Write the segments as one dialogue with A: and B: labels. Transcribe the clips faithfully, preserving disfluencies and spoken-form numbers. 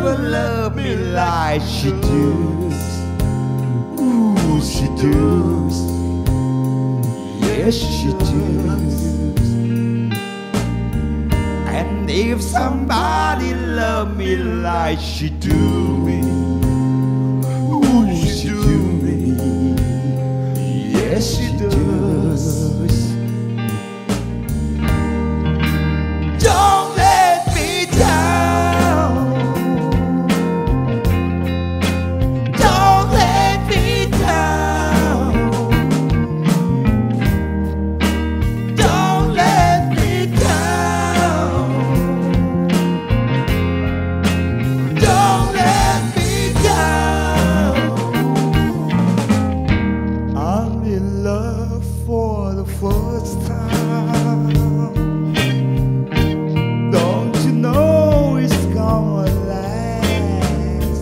A: never loved me like she does. Ooh, she does. Yes, she does. And if somebody loved me like she do me, ooh, she do me. Yes, she does. Don't let me down. Don't let me down. Don't let me down. Don't let me down. I'm in love for the first time. Don't you know it's gonna last?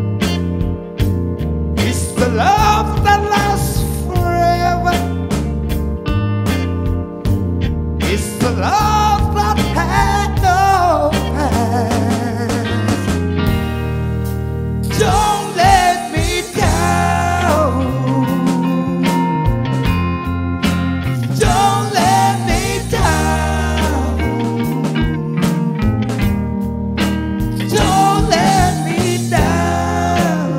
A: It's the love that lasts forever. It's the love that had no past. Don't let me down. Don't let me down. Don't let me down.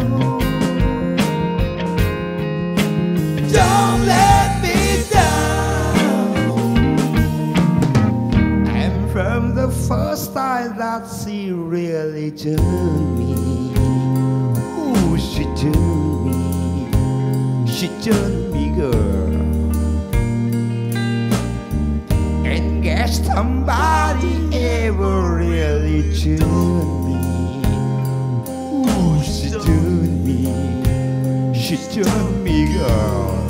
A: Don't let me down. And from the first time that she really turned me, ooh, she turned me, she turned me, girl. And guess somebody ever really turned me, ooh, she turned me, she turned me, girl.